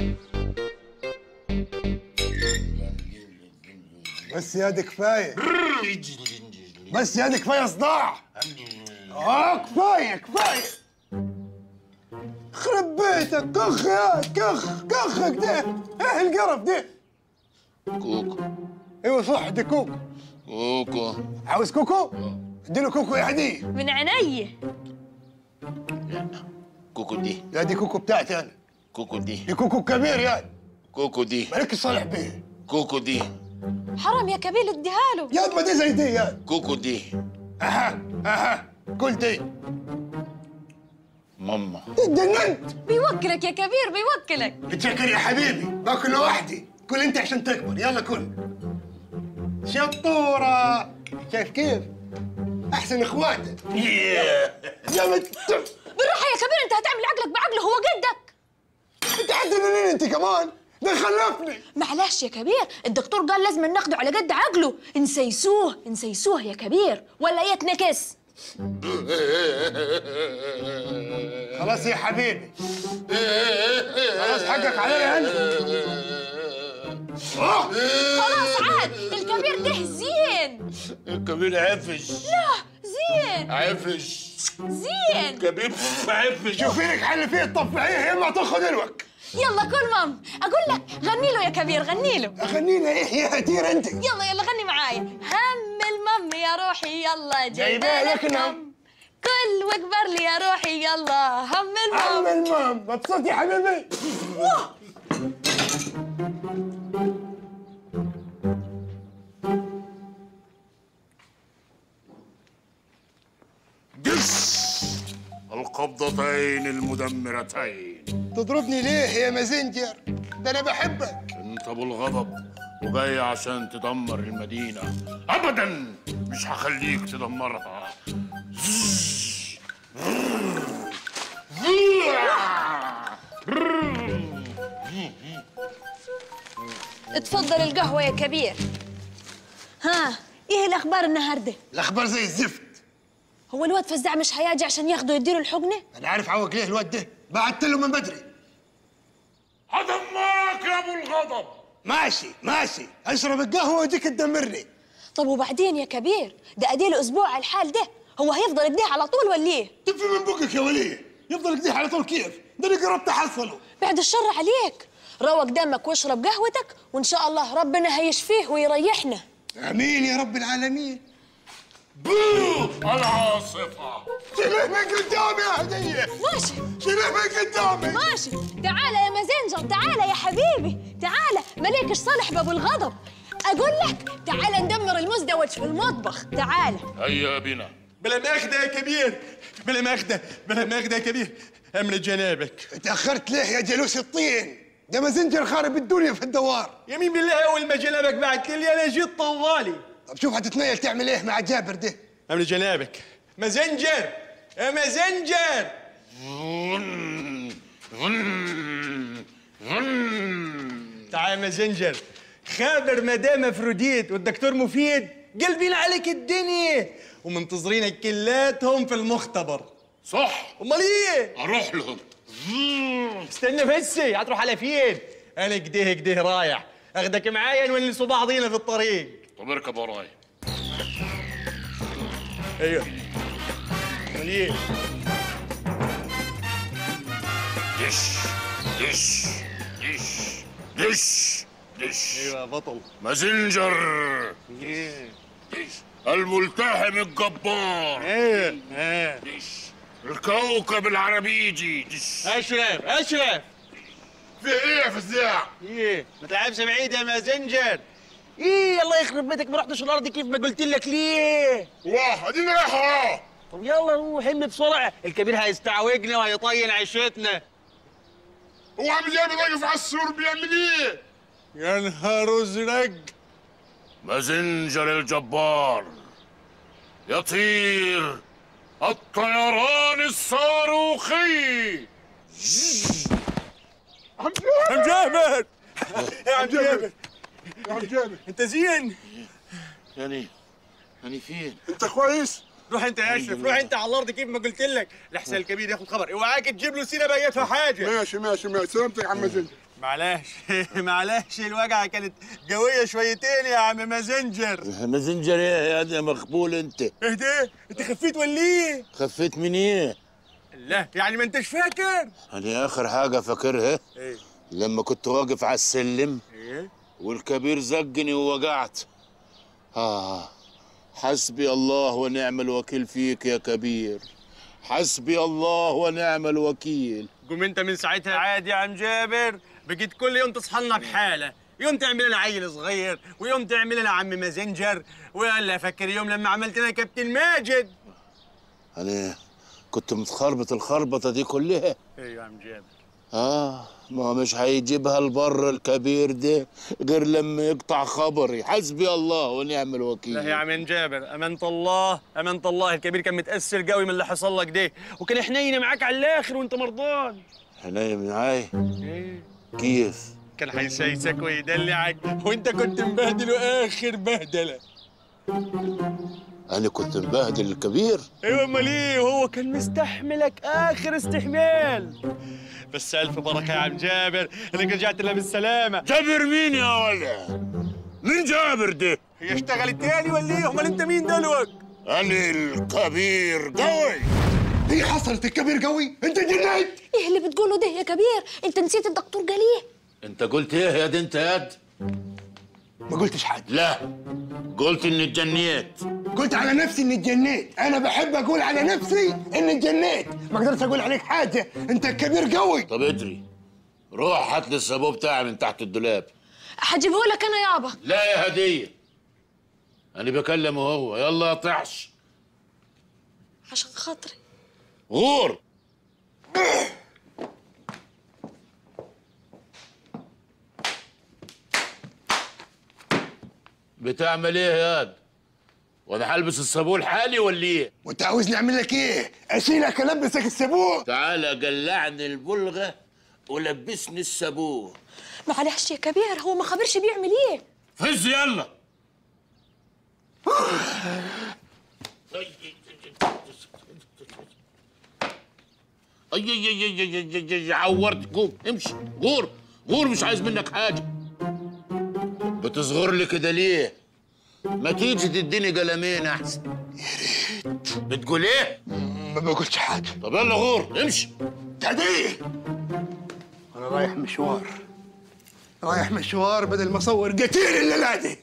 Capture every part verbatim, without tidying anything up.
بس يا دي كفايه، بس يا دي كفايه صداع. اه كفايه كفايه، خرب بيتك. كخ يا كخ كخك ده. ايه القرف ده؟ كوكو. ايوه صح، دي كوكو. كوكو عاوز كوكو؟ اديله كوكو يا هديه. من عيني. لا، كوكو دي. لا دي كوكو بتاعتي انا. كوكو دي. دي كوكو كبير يعني. كوكو دي. مالك صالح بيه. كوكو دي. حرام يا كبير اديها له. يا ما دي زي دي يعني. كوكو دي. اها اها كل دي. ماما اتجننت. بيوكلك يا كبير بيوكلك. بتشكر يا حبيبي، باكل لوحدي. كل انت عشان تكبر. يلا كل. شطوره. شايف كيف؟ احسن اخواتك. يا مت... بالراحه يا كبير، انت هتعمل عقلك بعقله، هو جدك. انت حتجنني انت كمان. ده خلفني. معلش يا كبير، الدكتور قال لازم ناخده على قد عقله. نسيسوه نسيسوه يا كبير ولا يتنكس. خلاص يا حبيبي، خلاص حقك عليا انت. خلاص عاد، الكبير ده زين. الكبير عفش. لا زين عفش. زين. كبير عفش. شوفي لك حل فيه تطفعيه يا اما تاخذ الوك. يلا كل مام، اقول لك غني له يا كبير، غني له. اغني له ايه يا هدير انت؟ يلا يلا غني معايا. هم المم يا روحي يلا جايبه لك نم. كل واكبر لي يا روحي يلا هم المم. عم المام. مبسوط يا حبيبي؟ دش القبضتين المدمرتين. تضربني ليه يا مازنجر؟ ده انا بحبك. انت ابو الغضب وجاي عشان تدمر المدينة. ابدا مش هخليك تدمرها. اتفضل القهوة يا كبير. ها ايه الاخبار النهارده؟ الاخبار زي الزفت. هو الواد فزاع مش هيجي عشان ياخده يديله الحقنة؟ انا عارف عوق ليه الواد ده، بعت له من بدري. هدمرك يا ابو الغضب. ماشي ماشي، اشرب القهوه ويجيك تدمرني. طب وبعدين يا كبير؟ ده اديله اسبوع على الحال ده، هو هيفضل كده على طول ولا ايه؟ تفي من بقك يا وليه، يفضل كده على طول كيف؟ ده انا قربت احصله. بعد الشر عليك، روق دمك واشرب قهوتك وان شاء الله ربنا هيشفيه ويريحنا. امين يا رب العالمين. بو العاصفة. شيله من قدامي يا هدية. ماشي شيله من قدامي. ماشي. تعالى يا مازنجر، تعالى يا حبيبي، تعالى مليكش صالح بابو الغضب. اقول لك تعالى ندمر المزدوج في المطبخ، تعالى. هيا بنا. بلا ماخدة يا كبير، بلا ماخدة، بلا ماخدة يا كبير. أمر جنابك. تأخرت ليه يا جلوس الطين؟ ده مازنجر خارب الدنيا في الدوار. يمين بالله أول ما جنابك بعت لي أنا جيت طوالي. طب شوف هتتنيل تعمل إيه مع جابر ده؟ أمر جنابك. مازنجر يا مازنجر. تعال يا مازنجر، خابر مدام افروديت والدكتور مفيد قلبين عليك الدنيا ومنتظرينك كلاتهم في المختبر. صح. امال ايه؟ اروح لهم. استنى بس، هتروح على فين؟ انا كده كده رايح اخدك معايا نونسوا بعضينا في الطريق. طب اركب وراي. ايوه. امال ايه؟ دش دش دش دش دش. ايوه بطل. مازنجر. ايه؟ دش الملتحم الجبار. ايه؟ ايه؟ دش الكوكب العربيجي. دش اشرف اشرف. في ايه يا فزاع؟ ايه؟ ما تلعبش بعيد يا مازنجر. ايه الله يخرب بيتك، ما رحتش الارض كيف ما قلت لك ليه؟ واه اديني رايح وراه. طب يلا روح امي بسرعه، الكبير هيستعوجنا وهيطين عيشتنا. هو عامل ايه واقف على السور بيعمل ايه؟ يا نهار ازرق. مازنجر الجبار يطير الطيران الصاروخي. عم جابر. يا عم جابر. يا عم جابر انت زين؟ يعني يعني فين؟ أنت كويس؟ روح انت يا اشرف، روح انت على الارض كيف ما قلت لك، لحسن الكبير ياخد خبر، اوعاك تجيب له سيره بيتها حاجه. ماشي ماشي ماشي، سلامتك يا عم مازنجر. معلش معلش الوجعه كانت قويه شويتين يا عم مازنجر. مازنجر ايه يا يا مخبول انت؟ اهدى، انت خفيت ولا ايه؟ خفيت من ايه؟ لا يعني ما انتش فاكر؟ انا اخر حاجه فاكرها ايه؟ لما كنت واقف على السلم ايه؟ والكبير زقني ووقعت. اه حسبي الله ونعم الوكيل فيك يا كبير، حسبي الله ونعم الوكيل. قوم انت من ساعتها عادي يا عم جابر، بقيت كل يوم تصحى لنا بحاله، يوم تعمل لنا عيل صغير ويوم تعمل لنا عم مازنجر، ولا فاكر يوم لما عملت لنا كابتن ماجد؟ انا كنت متخربط الخربطه دي كلها. ايوه يا عم جابر. اه ما هو مش هيجيبها البر الكبير ده غير لما يقطع خبري. حسبي الله ونعم الوكيل. لا يا عم جابر، امانه الله امانه الله الكبير كان متاثر قوي من اللي حصل لك ده، وكان حنين معاك على الاخر وانت مرضان. حنين معاي؟ ايه؟ كيف؟ كان هيسيسك ويدلعك وانت كنت مبهدل واخر بهدله. انا كنت مبهدل الكبير؟ ايوه امال ايه، هو كان مستحملك اخر استحمال. بس الف بركه يا عم جابر انك رجعت لنا بالسلامه. جابر مين يا ولا؟ مين جابر ده؟ هي اشتغلت تاني ولا ايه؟ امال انت مين دلوك؟ انا الكبير قوي. هي حصلت الكبير قوي؟ انت جنيت؟ ايه اللي بتقوله ده يا كبير؟ انت نسيت الدكتور قال ايه؟ انت قلت ايه يا دي انت ياد؟ ما قلتش حاجه. لا قلت اني اتجنيت. قلت على نفسي اني اتجنيت. انا بحب اقول على نفسي اني اتجنيت، ما اقدرش اقول عليك حاجه. انت الكبير قوي. طب ادري، روح هات لي الصابون بتاعي من تحت الدولاب. هجيبه لك انا يابا. لا يا هديه، انا بكلمه هو. يلا يا طحش عشان خاطري. غور. بتعمل ايه يا واد؟ وانا هلبس الصابون حالي ولا ايه؟ وانت عاوزني اعمل لك ايه؟ اشيلك البسك الصابون؟ تعالى قلعني البلغه ولبسني الصابون. معلش يا كبير، هو ما خبرش بيعمل ايه. فز يلا. اي اي اي اي اي عورت. قوم امشي، غور غور، مش عايز منك حاجه. بتصغر لي كده ليه؟ ما تيجي تديني قلمين احسن. يا ريت. بتقول ايه؟ ما بقولش حاجه. طب يلا غور امشي. تعديه. انا رايح مشوار، رايح مشوار بدل ما اصور قتيل الليله دي.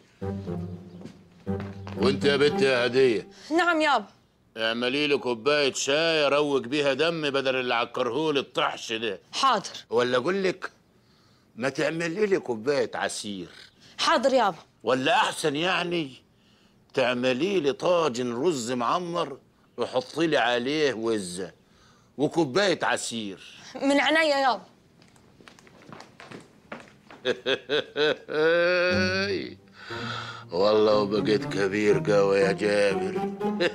وانت يا بنت يا هديه، نعم يابا. اعملي لي كوبايه شاي اروق بيها دمي بدل اللي عكرهولي الطحش ده. حاضر. ولا اقول لك ما تعملي لي كوبايه عصير. حاضر يابا. ولا احسن يعني تعملي لي طاجن رز معمر وحطي لي عليه وزه وكوبايه عصير. من عينيا يابا. والله وبقيت كبير قوي يا جابر.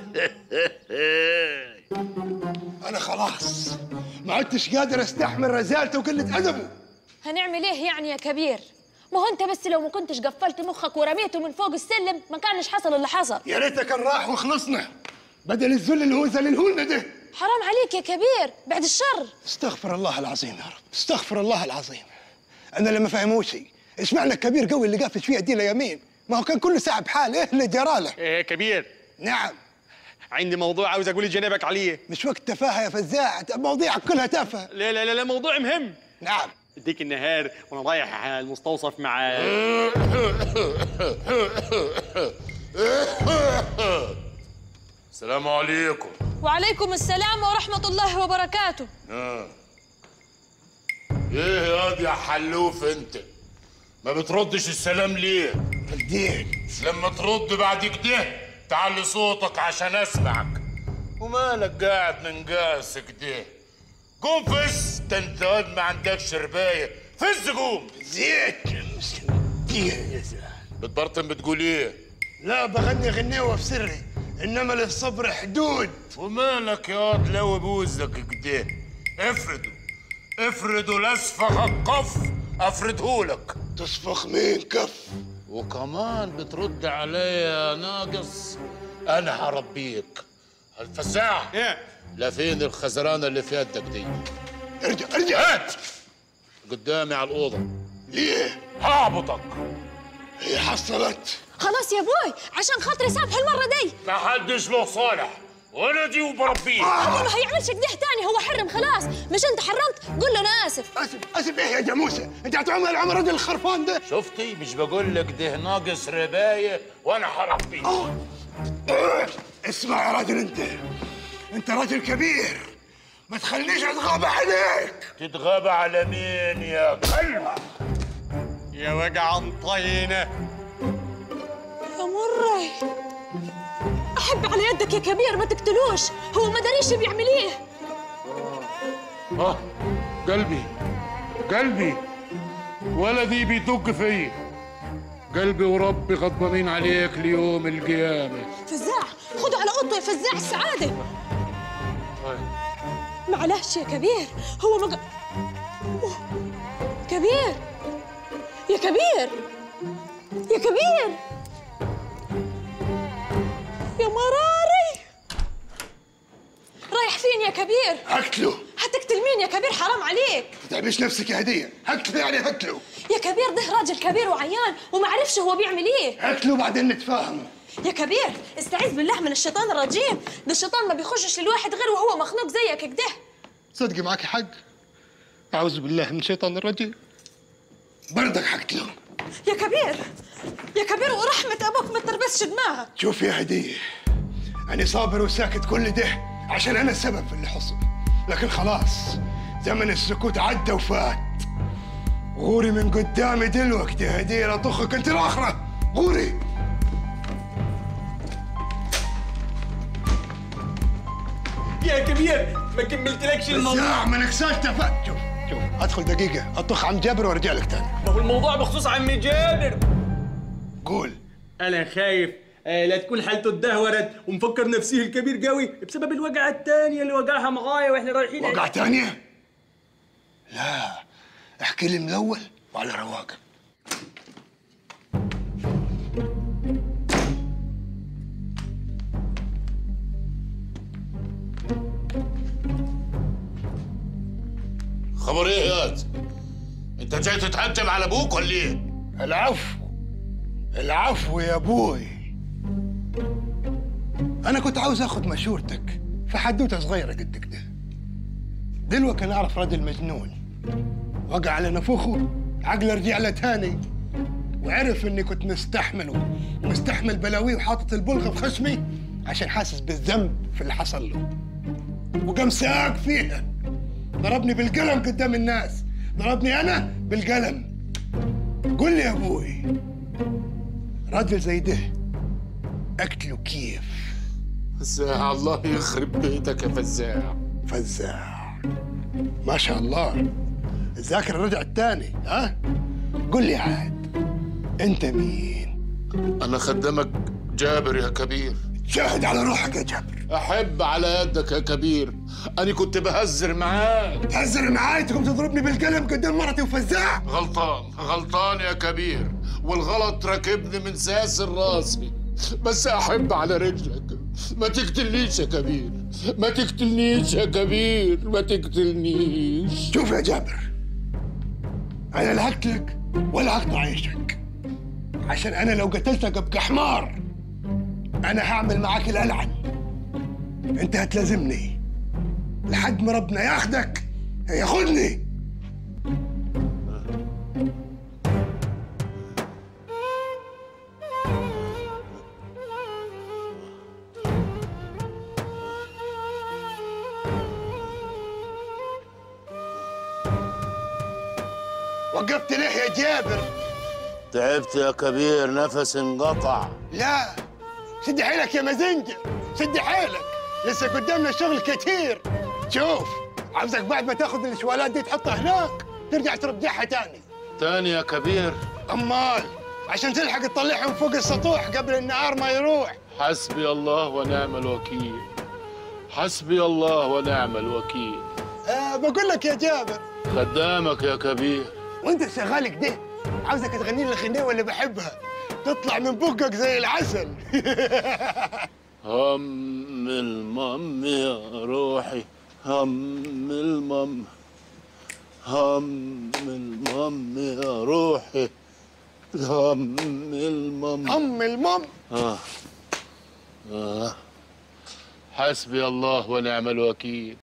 انا خلاص ما عدتش قادر استحمل رزالته وقله ادبه. هنعمل ايه يعني يا كبير؟ ما هو انت بس لو ما كنتش قفلت مخك ورميته من فوق السلم ما كانش حصل اللي حصل. يا ريته كان راح وخلصنا بدل الذل اللي هو ذللهولنا ده. حرام عليك يا كبير، بعد الشر. استغفر الله العظيم يا رب، استغفر الله العظيم. انا اللي ما فهموش ايش معنى الكبير قوي اللي قافش فيها دي ليمين؟ ما هو كان كل ساعه بحال. ايه اللي جراله؟ ايه كبير؟ نعم. عندي موضوع عاوز اقول لجنابك عليه. مش وقت تفاهه يا فزاع، مواضيعك كلها تافهه. لا لا لا لا، موضوع مهم. نعم. اديك النهار وانا رايح المستوصف مع السلام عليكم. وعليكم السلام ورحمة الله وبركاته. آه. ايه ياض يا حلوف انت؟ ما بتردش السلام ليه؟ الدين لما ترد بعد كده تعلي صوتك عشان اسمعك. ومالك قاعد من قاس كده؟ قوم فز، ده انت واد ما عندكش ربايه. فز قوم. زيت الدين يا زلمه. بتبرطم بتقول ايه؟ لا بغني غنيوه في سري، انما للصبر حدود. ومالك يا واد لو بوزك كده؟ افرده افرده لاسفخ القف افردهولك. تصفخ مين كف؟ وكمان بترد عليا يا ناقص. انا هربيك. الفزاع. ايه؟ لا فين الخزرانه اللي في يدك دي؟ ارجع ارجع. هات قدامي على الاوضه. ليه؟ هعبطك. هي حصلت. خلاص يا ابوي عشان خاطري سامح المره دي. ما حدش له صالح، ولدي وبربيه. هو ما هيعملش كده تاني، هو حرم خلاص، مش انت حرمت؟ قول له انا اسف. اسف اسف ايه يا جاموسه؟ انت هتعمل عمر راجل الخرفان ده؟ شفتي؟ مش بقول لك ده ناقص ربايه وانا حربيه. اه اسمع يا راجل، انت انت راجل كبير، ما تخلينيش اتغاب عليك. تتغابى على مين يا كلب؟ يا وجع طينه يا مري، احب على يدك يا كبير، ما تقتلوش، هو ما داريش بيعمل ايه. اه قلبي قلبي ولدي بيدق فيا، قلبي وربي غضبانين عليك ليوم القيامه. فزاع خده على اوضته يا فزاع السعاده. طيب معلش يا كبير، هو مج... كبير يا كبير يا كبير يا مراري، رايح فين يا كبير؟ هقتله. هتقتل مين يا كبير؟ حرام عليك. ما تعملش نفسك يا هديه، هقتله يعني هقتله. يا كبير ده راجل كبير وعيان وما عرفش هو بيعمل ايه. هقتله بعدين نتفاهم. يا كبير استعيذ بالله من الشيطان الرجيم، ده الشيطان ما بيخشش للواحد غير وهو مخنوق زيك كده. صدقي معك حق، أعوذ بالله من الشيطان الرجيم. برضك حقتله. يا كبير يا كبير ورحمة أبوك ما تربسش دماغك. شوف يا هدية، أنا صابر وساكت كل ده عشان أنا السبب في اللي حصل، لكن خلاص زمن السكوت عدى وفات. غوري من قدامي دلوقتي يا هدية، لا طخك أنت الآخرة، غوري. يا كبير ما كملتلكش الموضوع. لا ما نكساش تفات. شوف شوف أدخل دقيقة أطخ عم جابر وأرجع لك تاني. ما هو الموضوع بخصوص عمي جابر. قول. انا خايف آه لا تكون حالته اتدهورت ومفكر نفسيه الكبير قوي بسبب الوقعه الثانيه اللي وقعها معايا واحنا رايحين. وقعة تانية؟ لا احكي لي من الأول وعلى رواقة. خبر ايه ياض؟ انت جاي تتهجم على ابوك ولا ايه؟ العفو العفو يا ابوي، انا كنت عاوز اخد مشورتك في حدوته صغيره قد كده. دلوقتي انا اعرف راجل مجنون وقع على نفوخه، عقله رجع له تاني، وعرف اني كنت مستحمله مستحمل بلاويه وحاطط البلغه في خشمي عشان حاسس بالذنب في اللي حصل له، وقام ساق فيها، ضربني بالقلم قدام الناس، ضربني انا بالقلم. قول لي يا ابوي، راجل زي ده اقتله كيف؟ فزاع الله يخرب بيتك يا فزاع. فزاع ما شاء الله، الذاكرة رجعت تاني. ها قول لي عاد، انت مين؟ انا خدامك جابر يا كبير. شاهد على روحك يا جابر. احب على يدك يا كبير، انا كنت بهزر معاك. تهزر معاي تقوم تضربني بالقلم قدام مرتي وفزاع؟ غلطان غلطان يا كبير، والغلط راكبني من ساسر راسي، بس احب على رجلك. ما تقتلنيش يا كبير، ما تقتلنيش يا كبير، ما تقتلنيش. شوف يا جابر، انا لا هقتلك ولا هقطع عيشك، عشان انا لو قتلتك ابقى حمار. انا هعمل معاك الالعن، انت هتلازمني لحد ما ربنا ياخدك ياخدني. وقفت ليه يا جابر؟ تعبت يا كبير، نفس انقطع. لا شد حيلك يا مازنجر، شد حيلك، لسه قدامنا شغل كتير. شوف عاوزك بعد ما تاخذ الشوالات دي تحطها هناك ترجع ترجعها تاني. تاني يا كبير؟ امال عشان تلحق تطلعهم فوق السطوح قبل النهار ما يروح. حسبي الله ونعم الوكيل، حسبي الله ونعم الوكيل. أه بقول لك يا جابر، خدامك يا كبير. وانت شغال كده عاوزك تغني لي الغنيوه اللي بحبها تطلع من بقك زي العسل. هم المم يا روحي، هم المم، هم المم يا روحي، هم المم. ام المم. آه. آه. حسبي الله ونعم الوكيل.